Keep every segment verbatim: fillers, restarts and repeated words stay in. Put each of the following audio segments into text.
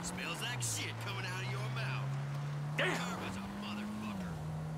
Smells like shit coming out of your mouth. Damn! Karma's a motherfucker.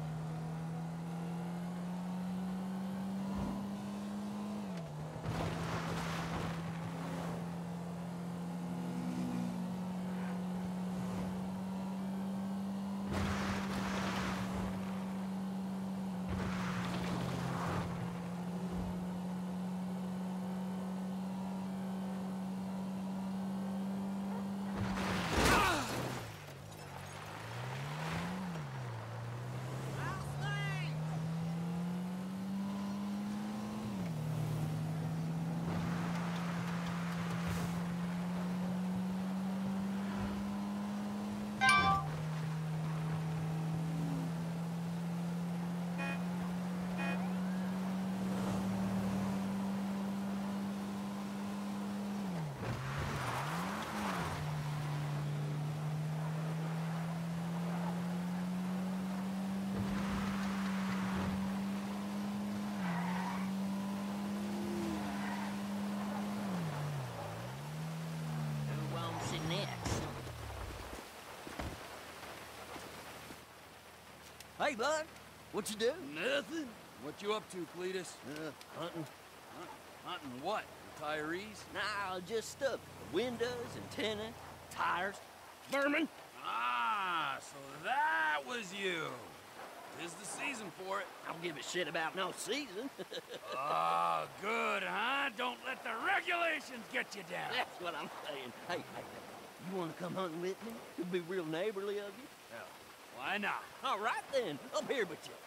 Hey, bud. What you do? Nothing. What you up to, Cletus? Uh, hunting. Hunt, hunting what? Retirees? Nah, just stuff. Windows, antenna, tires, vermin. Ah, so that was you. Tis the season for it. I don't give a shit about no season. Oh, good, huh? Don't let the regulations get you down. That's what I'm saying. Hey, hey, you want to come hunting with me? It'd be real neighborly of you. Hell, why not? All right, then. Up here with you.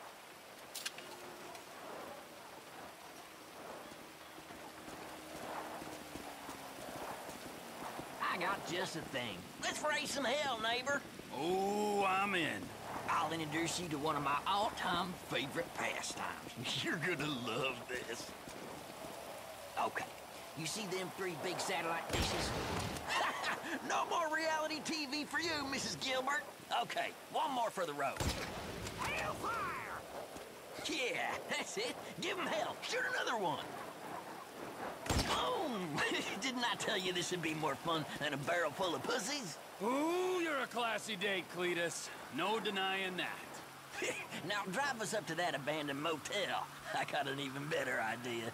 I got just a thing. Let's raise some hell, neighbor. Oh, I'm in. I'll introduce you to one of my all-time favorite pastimes. You're gonna love this. Okay, you see them three big satellite dishes? No more reality T V for you, Missus Gilbert. Okay, one more for the road. Hellfire! Yeah, that's it. Give him hell. Shoot another one. Boom! Didn't I tell you this would be more fun than a barrel full of pussies? Ooh, you're a classy date, Cletus. No denying that. Now drive us up to that abandoned motel. I got an even better idea.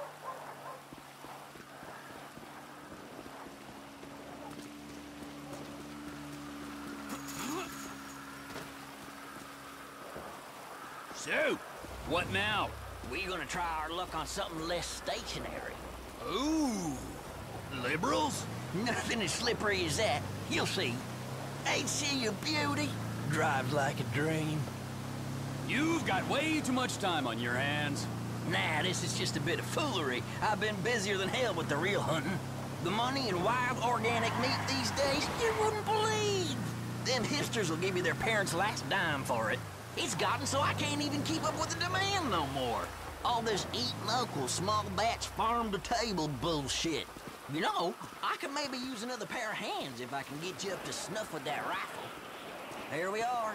So, what now? We're gonna try our luck on something less stationary. Ooh, liberals? Nothing as slippery as that. You'll see. Ain't she a beauty? Drives like a dream. You've got way too much time on your hands. Nah, this is just a bit of foolery. I've been busier than hell with the real hunting. The money in wild organic meat these days, you wouldn't believe. Them hipsters will give you their parents' last dime for it. It's gotten so I can't even keep up with the demand no more. All this eat local, small batch, farm-to-table bullshit. You know, I could maybe use another pair of hands if I can get you up to snuff with that rifle. Here we are.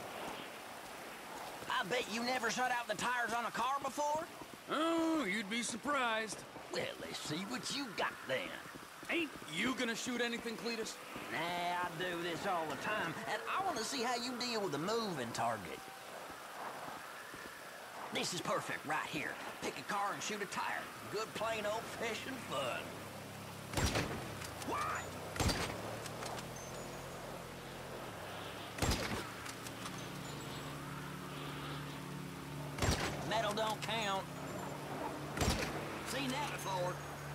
I bet you never shut out the tires on a car before? Oh, you'd be surprised. Well, let's see what you got then. Ain't you gonna shoot anything, Cletus? Nah, I do this all the time, and I want to see how you deal with a moving target. This is perfect right here. Pick a car and shoot a tire. Good plain old-fashioned fun. Why? Metal don't count. Seen that before.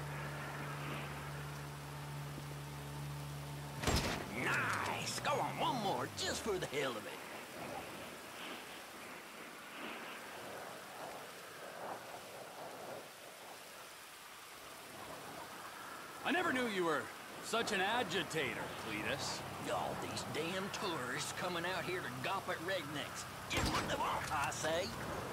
Nice! Go on, one more, just for the hell of it. I never knew you were such an agitator, Cletus. All these damn tourists coming out here to gawp at rednecks. Get what they want, I say.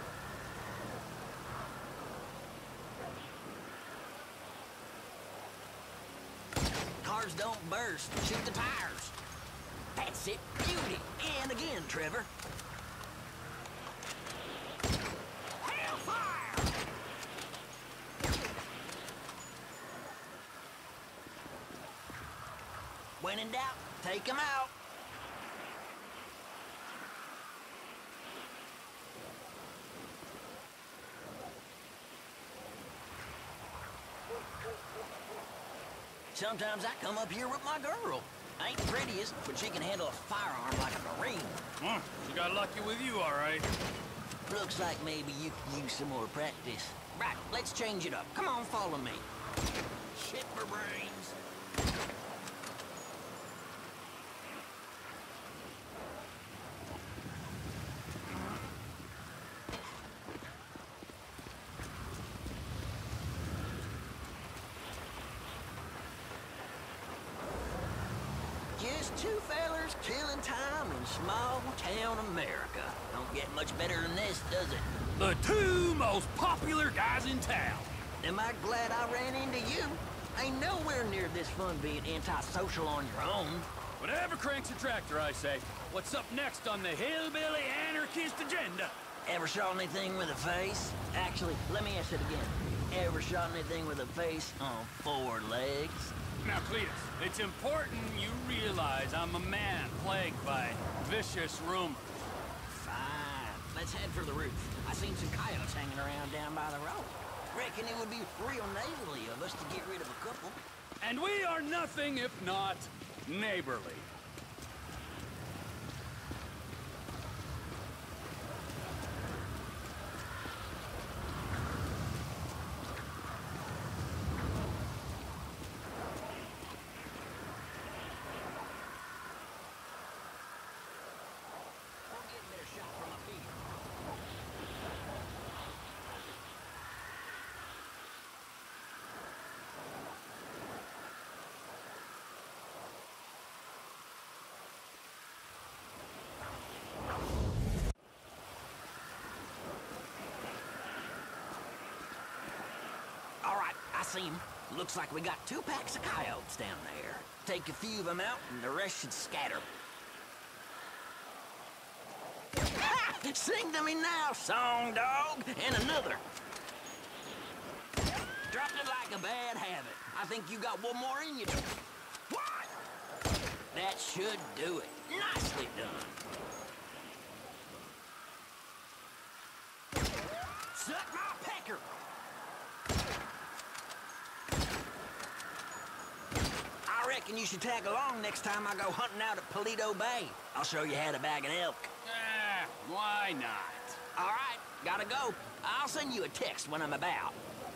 Cars don't burst. Shoot the tires. That's it. Beauty. And again, Trevor. Hellfire! When in doubt, take him out. Sometimes I come up here with my girl. Ain't the prettiest, but she can handle a firearm like a Marine. Hmm, she got lucky with you, all right. Looks like maybe you could use some more practice. Right, let's change it up. Come on, follow me. Shit for brains. Just two fellers killing time in small town America. Don't get much better than this, does it? The two most popular guys in town. Am I glad I ran into you? Ain't nowhere near this fun being antisocial on your own. Whatever cranks a tractor, I say. What's up next on the hillbilly anarchist agenda? Ever shot anything with a face? Actually, let me ask it again. Ever shot anything with a face on four legs? Now, Cletus, it's important you realize I'm a man plagued by vicious rumors. Fine. Let's head for the roof. I seen some coyotes hanging around down by the road. Reckon it would be real neighborly of us to get rid of a couple. And we are nothing if not neighborly. I'll get a better shot from up here. All right, I see him. Looks like we got two packs of coyotes down there. Take a few of them out, and the rest should scatter. Ha! Sing to me now, song dog, and another. Dropped it like a bad habit. I think you got one more in you. What? That should do it. Nicely done. Suck my pecker. I reckon you should tag along next time I go hunting out at Paleto Bay. I'll show you how to bag an elk. Ah, why not? All right, gotta go. I'll send you a text when I'm about.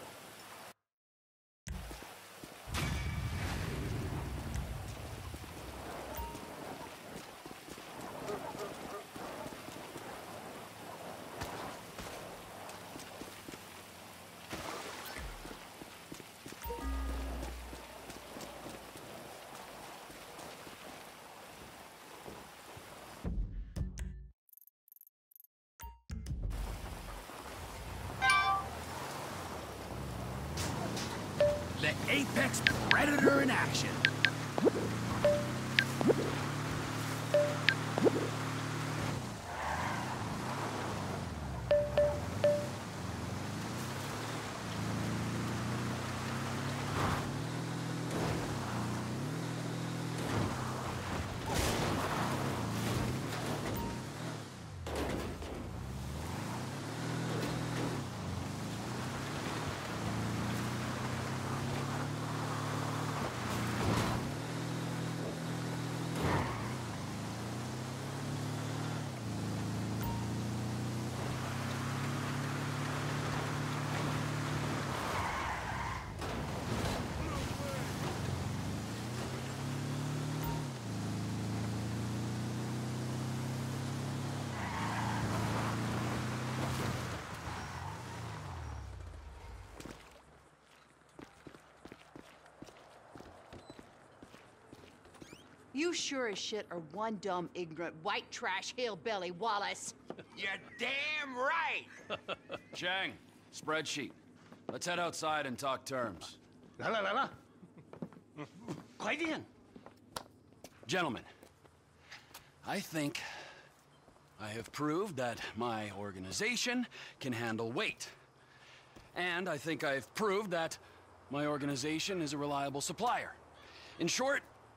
The apex predator in action. You sure as shit are one dumb, ignorant, white trash hillbilly, Wallace. You're damn right! Chang, spreadsheet. Let's head outside and talk terms. 来了来了，快点！ Gentlemen, I think I have proved that my organization can handle weight. And I think I've proved that my organization is a reliable supplier. In short,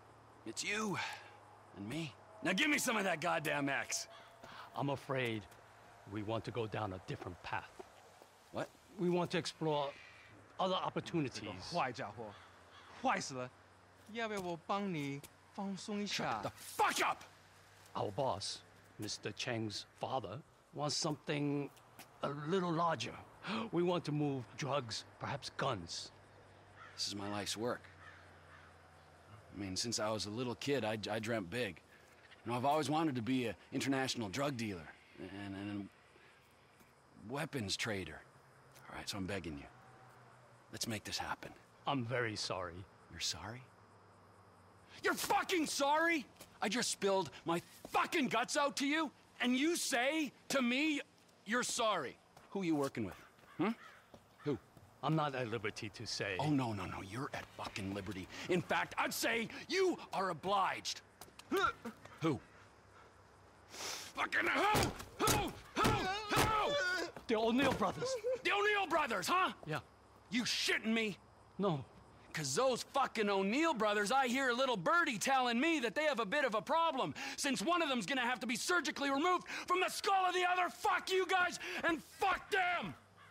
It's you and me. Now give me some of that goddamn X. I'm afraid we want to go down a different path. What? We want to explore other opportunities. 坏家伙，坏死了！要不要我帮你放松一下 The fuck up! Our boss, Mister Cheng's father, wants something a little larger. We want to move drugs, perhaps guns. This is my life's work. I mean, since I was a little kid, I, I dreamt big. You know, I've always wanted to be an international drug dealer and, and a weapons trader. All right, so I'm begging you. Let's make this happen. I'm very sorry. You're sorry? You're fucking sorry? I just spilled my fucking guts out to you, and you say to me you're sorry. Who are you working with? Hmm? Who? I'm not at liberty to say. Oh, no, no, no. You're at fucking liberty. In fact, I'd say you are obliged. Who? Fucking who? Who? Who? Who? The O'Neill brothers. The O'Neill brothers, huh? Yeah. You shitting me? No. Cause those fucking O'Neill brothers, I hear a little birdie telling me that they have a bit of a problem, since one of them's gonna have to be surgically removed from the skull of the other. Fuck you guys, and fuck them!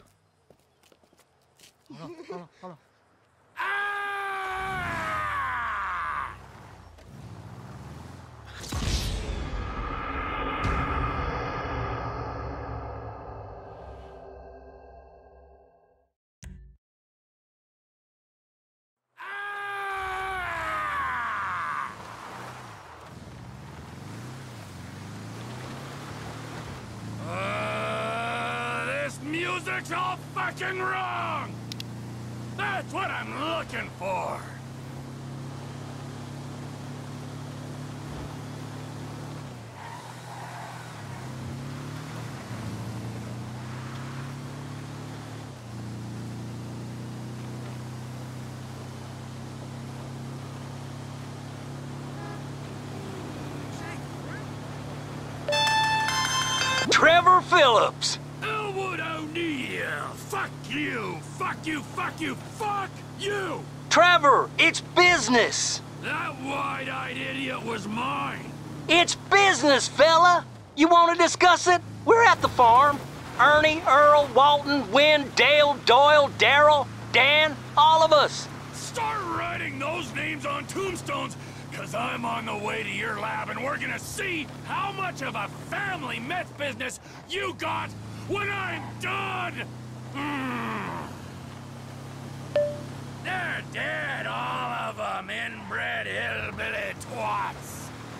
Hold on, hold on, hold on. Ah! Uh, this music's all fucking wrong! That's what I'm looking for! Trevor Phillips! Elwood O'Neill! Fuck you! Fuck you! Fuck you! Fuck you! Trevor, it's business! That wide-eyed idiot was mine! It's business, fella! You want to discuss it? We're at the farm. Ernie, Earl, Walton, Wynn, Dale, Doyle, Darrell, Dan, all of us. Start writing those names on tombstones, cause I'm on the way to your lab and we're gonna see how much of a family meth business you got when I'm done! Mm. They're dead, all of them, inbred hillbilly twats!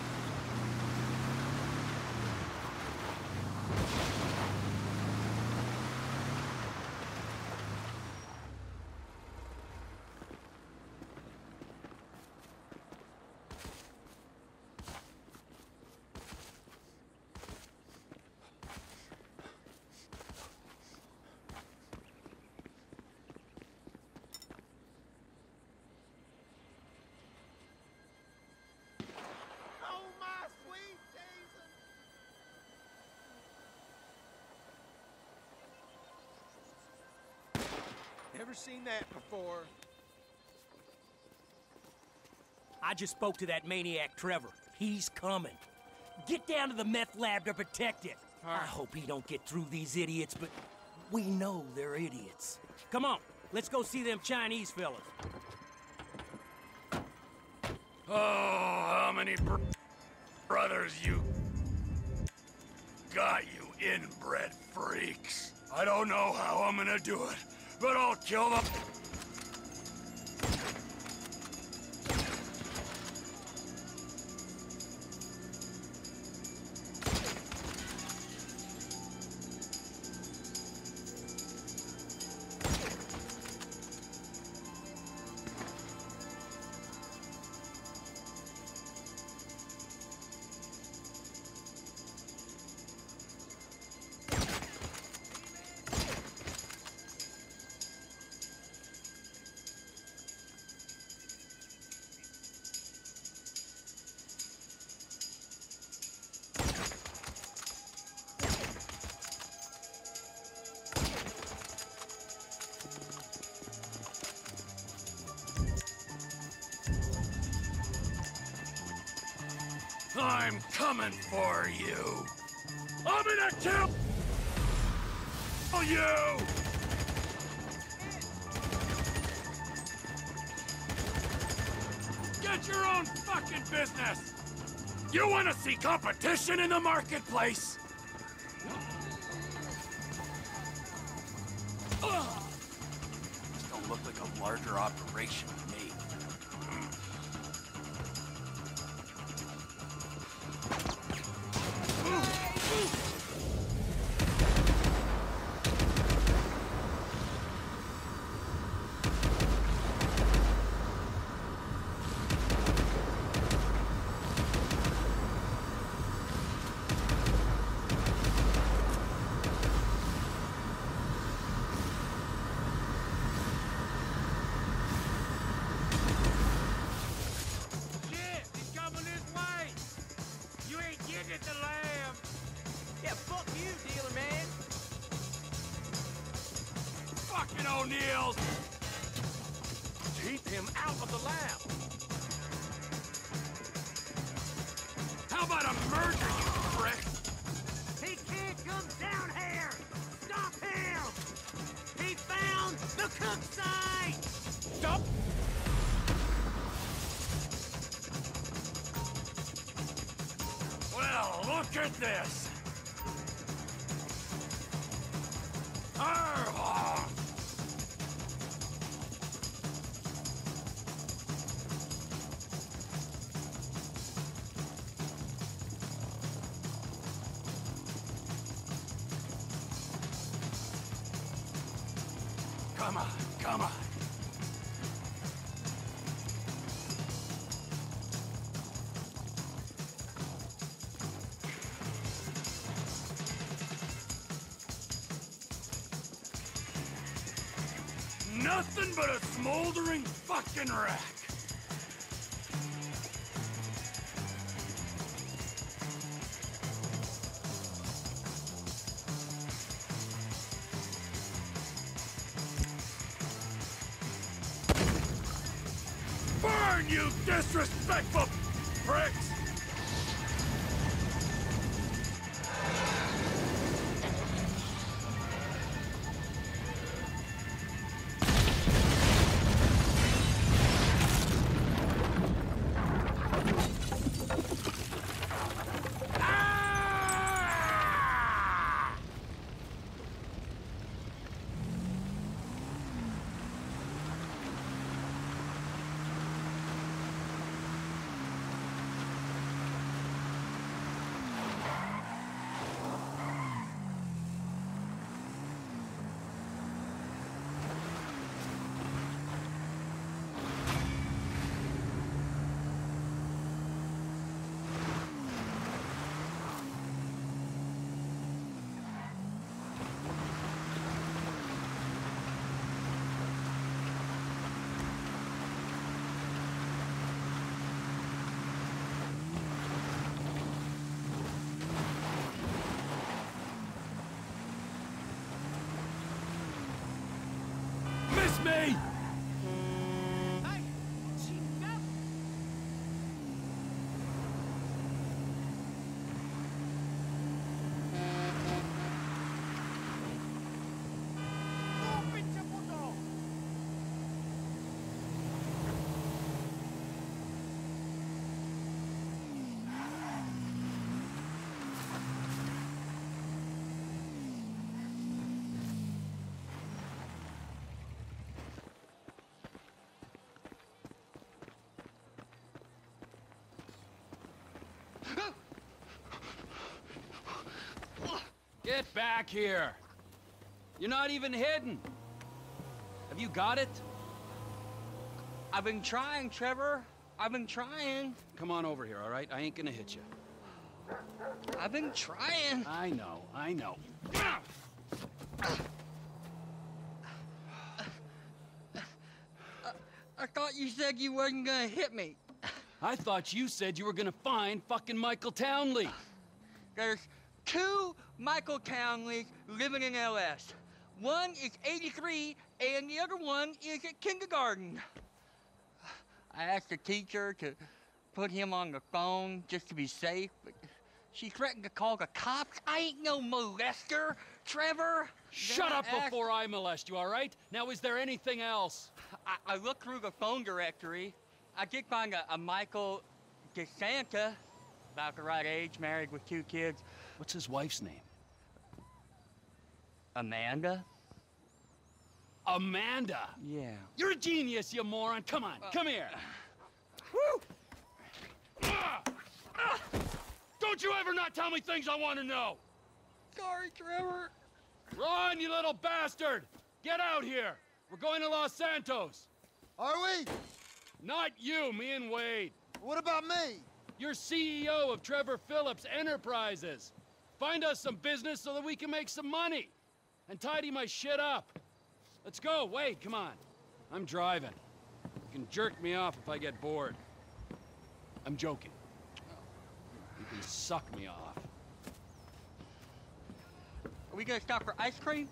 Never seen that before. I just spoke to that maniac Trevor. He's coming. Get down to the meth lab to protect it. I hope he don't get through these idiots, but we know they're idiots. Come on, let's go see them Chinese fellas. Oh, how many br brothers you got, you inbred freaks? I don't know how I'm gonna do it, but I'll kill them. I'm coming for you. I'm gonna kill you! Get your own fucking business! You wanna see competition in the marketplace? Ugh. This don't look like a larger operation to me. O'Neill's! Keep him out of the lab! How about a murder, you prick? He can't come down here! Stop him! He found the cook site! Stop! Well, look at this! Arrgh! Come on, come on. Nothing but a smoldering fucking wreck. Burn, you disrespectful pricks! Miss me! Get back here! You're not even hidden! Have you got it? I've been trying, Trevor. I've been trying. Come on over here, all right? I ain't gonna hit you. I've been trying. I know, I know. I thought you said you wasn't gonna hit me. I thought you said you were gonna find fucking Michael Townley. There's two Michael Townleys living in L S. One is eighty-three, and the other one is at kindergarten. I asked the teacher to put him on the phone just to be safe, but she threatened to call the cops. I ain't no molester, Trevor. Shut Then up I asked- before I molest you, all right? Now, is there anything else? I, I looked through the phone directory. I did find a, a Michael DeSanta, about the right age, married with two kids. What's his wife's name? Amanda? Amanda. Yeah. You're a genius, you moron. Come on, come here. Woo! Ah! Ah! Don't you ever not tell me things I want to know. Sorry, Trevor. Run, you little bastard. Get out here. We're going to Los Santos. Are we? Not you, me and Wade. What about me? You're C E O of Trevor Phillips Enterprises. Find us some business so that we can make some money. And tidy my shit up. Let's go, Wade, come on. I'm driving. You can jerk me off if I get bored. I'm joking. You can suck me off. Are we gonna stop for ice cream?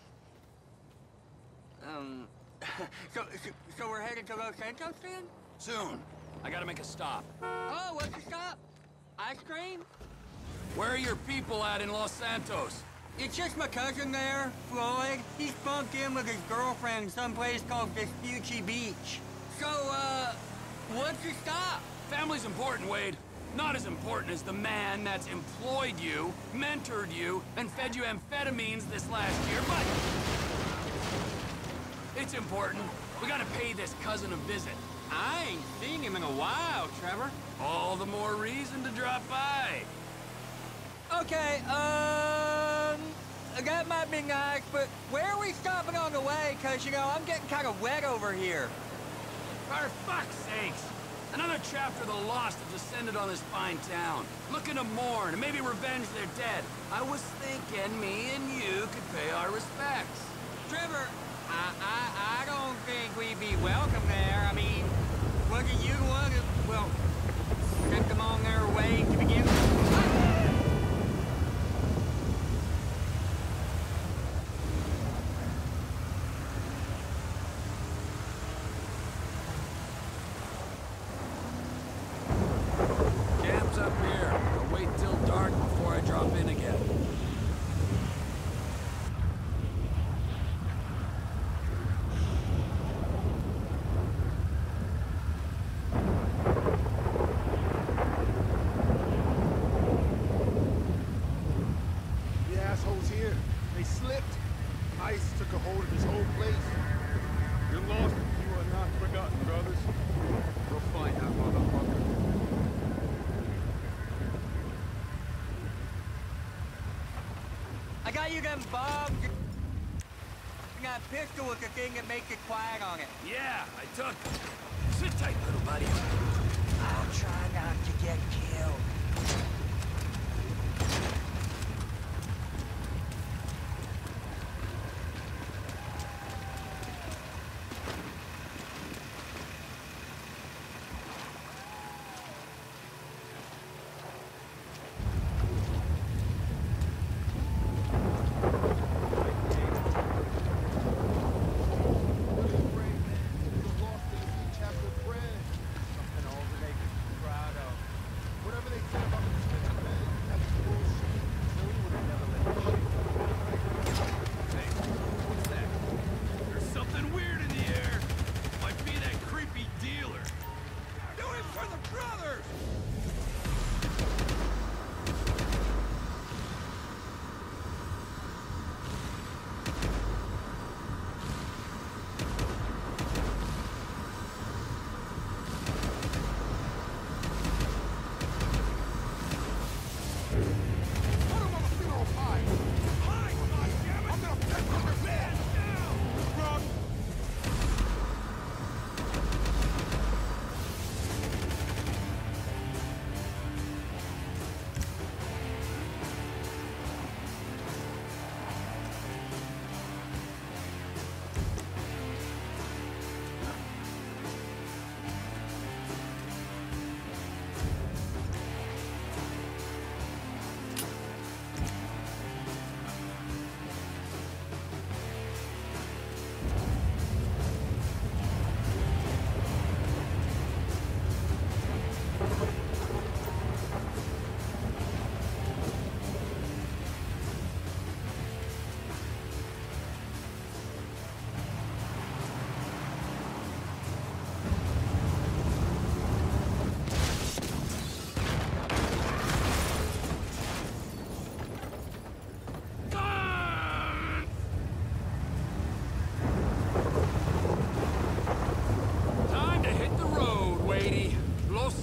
Um, so, so, so we're headed to Los Santos then? Soon. I gotta make a stop. Oh, what's the stop? Ice cream? Where are your people at in Los Santos? It's just my cousin there, Floyd. He's bunked in with his girlfriend someplace called Vespucci Beach. So, uh, what's the stop? Family's important, Wade. Not as important as the man that's employed you, mentored you, and fed you amphetamines this last year, but... it's important. We gotta pay this cousin a visit. I ain't seen him in a while, Trevor. All the more reason to drop by. Okay, um... that might be nice, but where are we stopping on the way? Cause, you know, I'm getting kind of wet over here. For fuck's sakes! Another chapter of the lost have descended on this fine town. Looking to mourn and maybe revenge their dead. I was thinking me and you could pay our respects. Trevor, I, I, I don't think we'd be welcome there. I mean, wasn't you the one who, well, sent them on their way to begin with? Camp's up here. I'll wait till dark before I drop in again. The assholes here, they slipped. Ice took a hold of this whole place. You're lost. You are not forgotten, brothers. We'll find that motherfucker. I got you them bombs. And that pistol was the thing that makes it quiet on it. Yeah, I took. Sit tight, little buddy. I'll try not to get killed. Lost in the chapter of bread. Something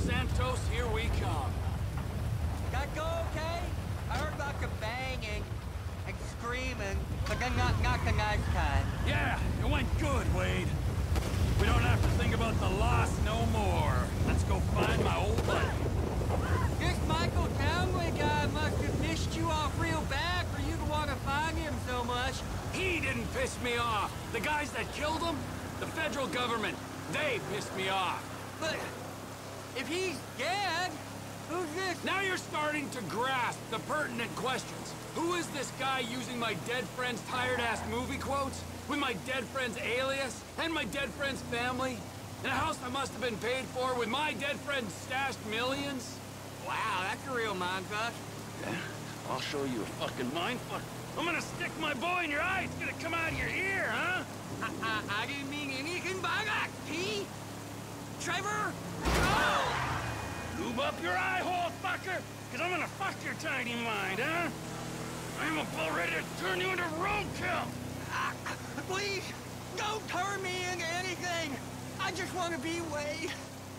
Santos, here we come. That go okay? I heard lots of banging and screaming, but then not, not the nice kind. Yeah, it went good, Wade. We don't have to think about the loss no more. Let's go find my old buddy. This Michael Townley guy must have pissed you off real bad for you to want to find him so much. He didn't piss me off. The guys that killed him, the federal government, they pissed me off. But if he's dead, who's this? Now you're starting to grasp the pertinent questions. Who is this guy using my dead friend's tired-ass movie quotes? With my dead friend's alias? And my dead friend's family? In a house I must have been paid for with my dead friend's stashed millions? Wow, that's a real mindfuck. Yeah, I'll show you a fucking mindfuck. I'm gonna stick my boy in your eye. It's gonna come out of your ear, huh? I, I, I didn't mean anything by that, T. Trevor? Oh! Lube up your eye hole, fucker! Cause I'm gonna fuck your tiny mind, huh? I'm about ready to turn you into roadkill! Uh, please, don't turn me into anything! I just want to be Wade.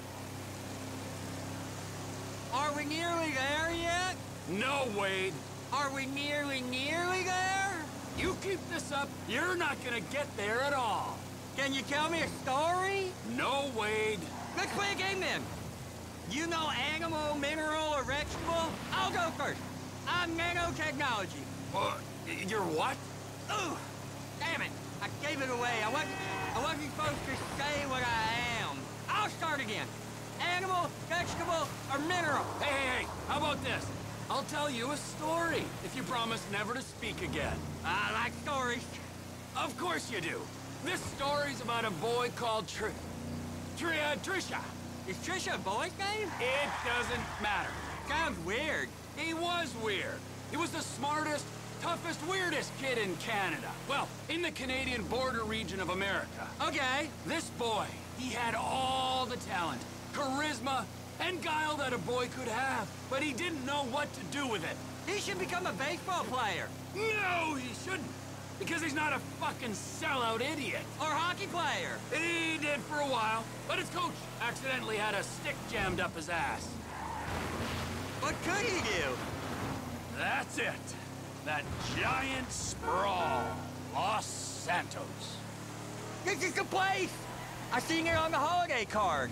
Are we nearly there yet? No, Wade. Are we nearly, nearly there? You keep this up, you're not gonna get there at all. Can you tell me a story? No, Wade. Let's play a game then. You know animal, mineral, or vegetable? I'll go first. I'm nanotechnology. Uh, you're what? Ooh, damn it. I gave it away. I wasn't, I wasn't supposed to say what I am. I'll start again. Animal, vegetable, or mineral? Hey, hey, hey, how about this? I'll tell you a story if you promise never to speak again. I like stories. Of course you do. This story's about a boy called Tr... Tr... Uh, Trisha. Is Trisha a boy's name? It doesn't matter. Sounds weird. He was weird. He was the smartest, toughest, weirdest kid in Canada. Well, in the Canadian border region of America. Okay. This boy, he had all the talent, charisma, and guile that a boy could have. But he didn't know what to do with it. He should become a baseball player. No, he shouldn't. Because he's not a fucking sellout idiot. Or hockey player. He did for a while, but his coach accidentally had a stick jammed up his ass. What could he do? That's it. That giant sprawl. Los Santos. This is the place! I seen it on the holiday card.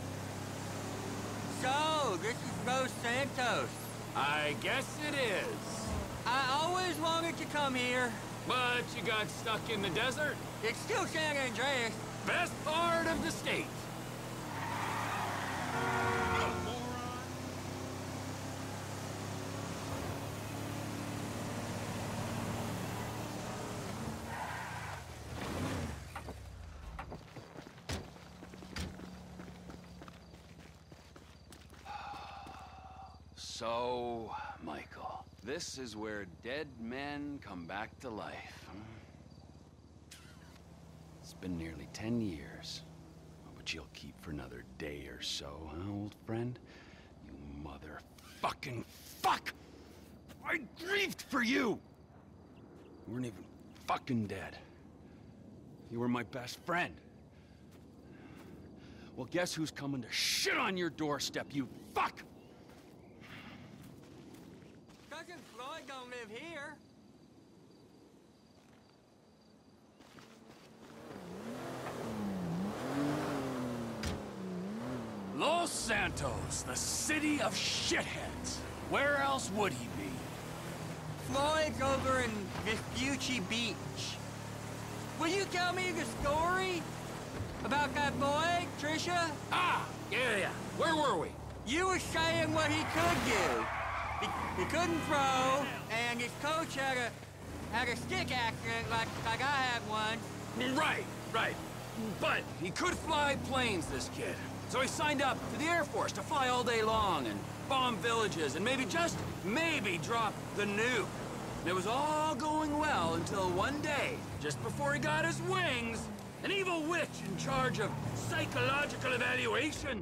So, this is Los Santos. I guess it is. I always wanted to come here. But you got stuck in the desert? It's still San Andreas. Best part of the state. So, Michael, this is where dead men come back to life, huh? It's been nearly ten years, but you'll keep for another day or so, huh, old friend? You motherfucking fuck! I grieved for you! You weren't even fucking dead. You were my best friend. Well, guess who's coming to shit on your doorstep, you fuck! Cousin Floyd don't live here. Los Santos, the city of shitheads. Where else would he be? Floyd's over in Vespucci Beach. Will you tell me the story? About that boy, Trisha? Ah, yeah, yeah. Where were we? You were saying what he could do. He, he couldn't throw, and his coach had a had a stick accident like like I had one. Right, right. But he could fly planes, this kid. So he signed up to the Air Force to fly all day long and bomb villages and maybe, just maybe, drop the nuke. And it was all going well until one day, just before he got his wings, an evil witch in charge of psychological evaluation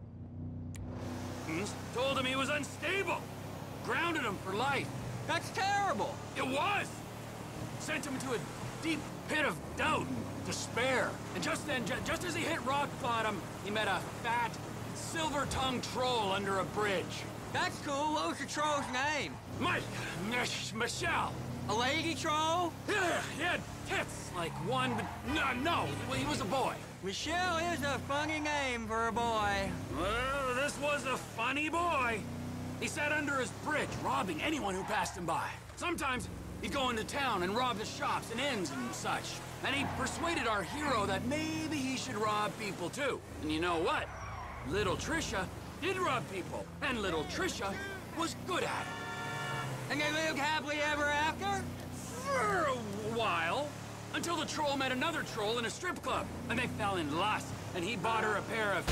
told him he was unstable. Grounded him for life. That's terrible. It was. Sent him into a deep pit of doubt and despair. And just then, ju just as he hit rock bottom, he met a fat, silver-tongued troll under a bridge. That's cool. What was the troll's name? Mike! Mich- Michelle! A lady troll? Yeah, he had tits like one, but no, no, well, he was a boy. Michelle is a funny name for a boy. Well, this was a funny boy. He sat under his bridge, robbing anyone who passed him by. Sometimes he'd go into town and rob the shops and inns and such. And he persuaded our hero that maybe he should rob people too. And you know what? Little Trisha did rob people, and little Trisha was good at it. And they lived happily ever after? For a while. Until the troll met another troll in a strip club, and they fell in lust, and he bought her a pair of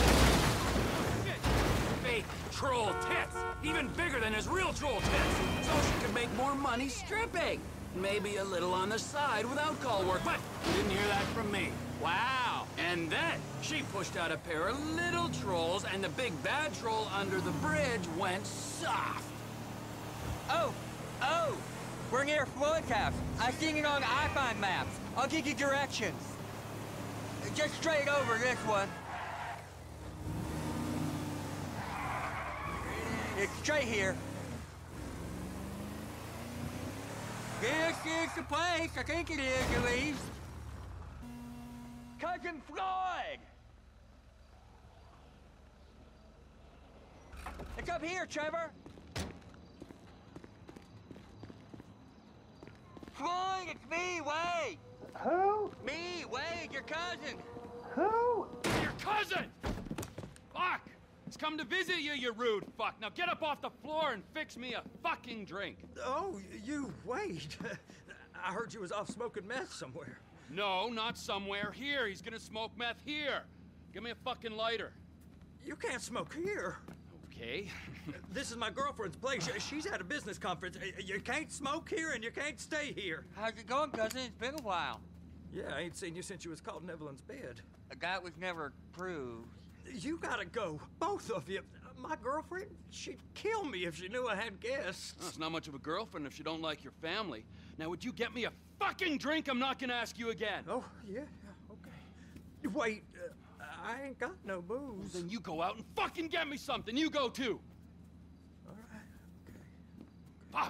fake troll tits, even bigger than his real troll tits, so she could make more money stripping. Maybe a little on the side without call work, but you didn't hear that from me. Wow. And then she pushed out a pair of little trolls, and the big bad troll under the bridge went soft. Oh, oh, we're near Floyd's house. I seen it on iFind maps. I'll give you directions. Just straight over this one. It's straight here. This is the place. I think it is, at least. Cousin Floyd! It's up here, Trevor. Floyd, it's me, Wade. Who? Me, Wade, your cousin. Who? Your cousin! Fuck! He's come to visit you, you rude fuck. Now get up off the floor and fix me a fucking drink. Oh, you, Wade. I heard you was off smoking meth somewhere. No, not somewhere. Here. He's gonna smoke meth here. Give me a fucking lighter. You can't smoke here. Okay. This is my girlfriend's place. She's at a business conference. You can't smoke here and you can't stay here. How's it going, cousin? It's been a while. Yeah, I ain't seen you since you was caught in Evelyn's bed. That was never proved. You gotta go, both of you. My girlfriend, she'd kill me if she knew I had guests. Well, it's not much of a girlfriend if you don't like your family. Now, would you get me a fucking drink? I'm not gonna ask you again. Oh, yeah, yeah, okay. Wait, uh, I ain't got no booze. Well, then you go out and fucking get me something. You go too. All right, okay. Fuck.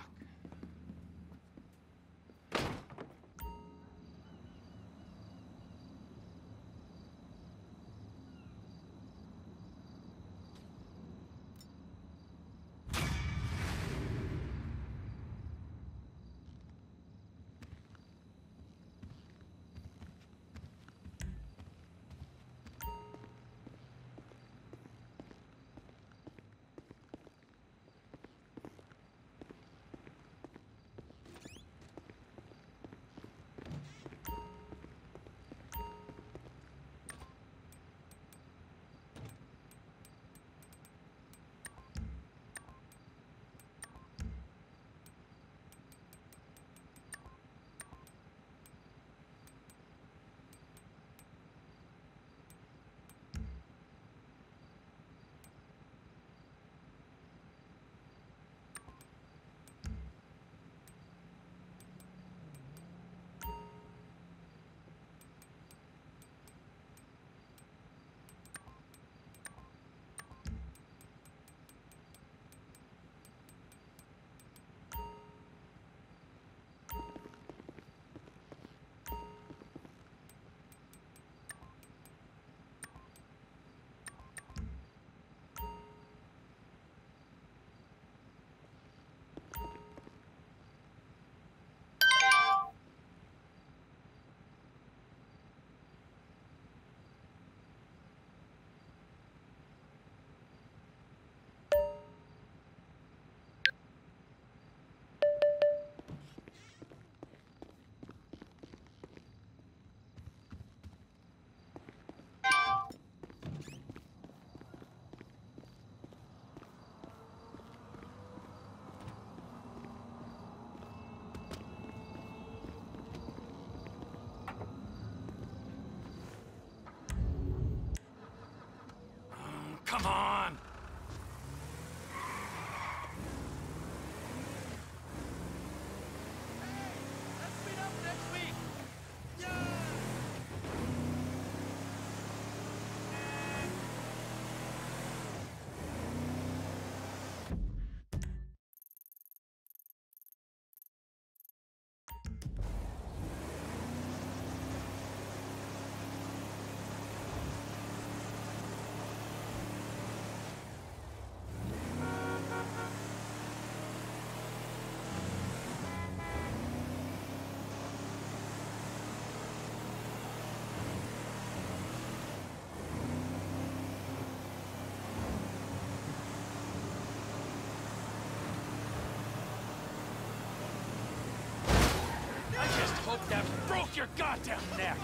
your goddamn neck!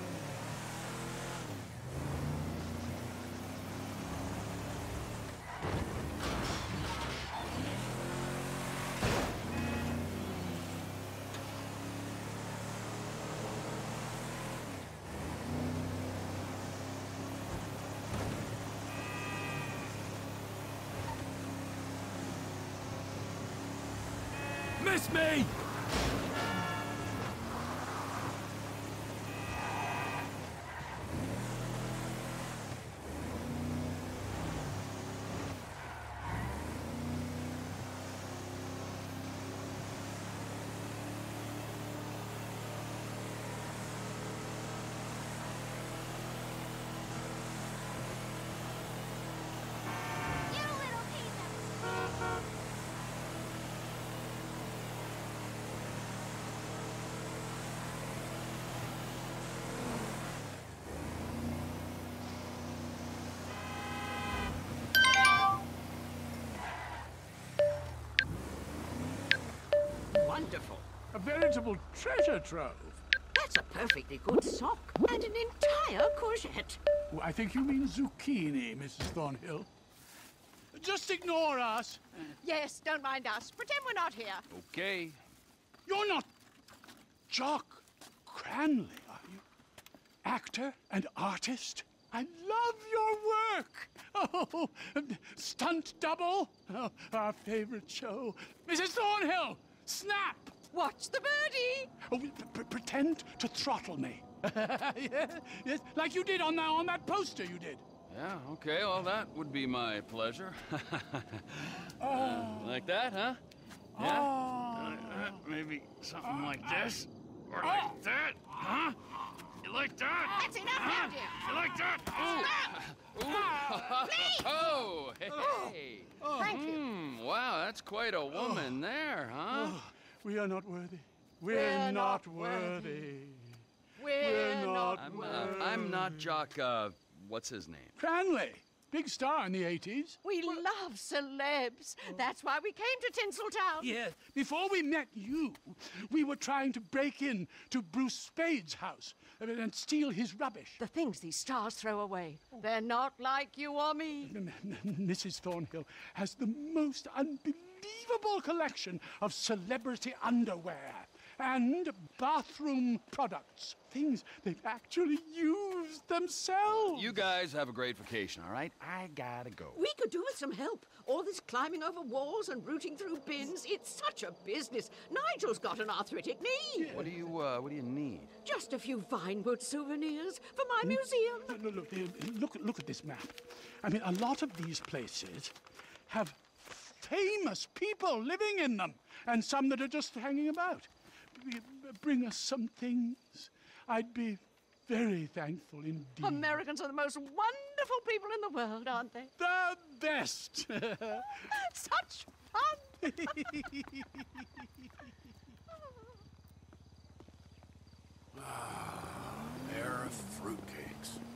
Miss me! Wonderful. A veritable treasure trove. That's a perfectly good sock. And an entire courgette. Oh, I think you mean zucchini, Missus Thornhill. Just ignore us. Yes, don't mind us. Pretend we're not here. Okay. You're not Jock Cranley, are you? Actor and artist? I love your work. Oh, stunt double. Oh, our favorite show. Missus Thornhill, snap. Watch the birdie. Oh, p- p- pretend to throttle me. yes, yes, like you did on that, on that poster you did. Yeah, okay, well, that would be my pleasure. uh, like that, huh? Yeah? Oh. Uh, maybe something like this? Or like that? Huh? You like that? That's enough huh? now, dear. You like that? Ooh. Ooh. Please. Oh, hey. Oh. Thank you. Hmm, wow, that's quite a woman there, huh? Oh, we are not worthy. We're, We're not, not worthy. worthy. We're We're not not I'm, worthy. uh, I'm not Jock, uh, what's his name? Cranley, big star in the eighties. We love celebs. That's why we came to Tinseltown. Yeah, before we met you, we were trying to break in to Bruce Spade's house uh, and steal his rubbish. The things these stars throw away, they're not like you or me. M- M- Missus Thornhill has the most unbelievable collection of celebrity underwear and bathroom products. Things they've actually used themselves. You guys have a great vacation, all right? I gotta go. We could do with some help. All this climbing over walls and rooting through bins, it's such a business. Nigel's got an arthritic knee. What do you, uh, what do you need? Just a few Vinewood souvenirs for my museum. Look, look, look, look, look at this map. I mean, a lot of these places have famous people living in them, and some that are just hanging about. B- Bring us some things. I'd be very thankful indeed. Americans are the most wonderful people in the world, aren't they? The best. Such fun. Air of fruitcakes.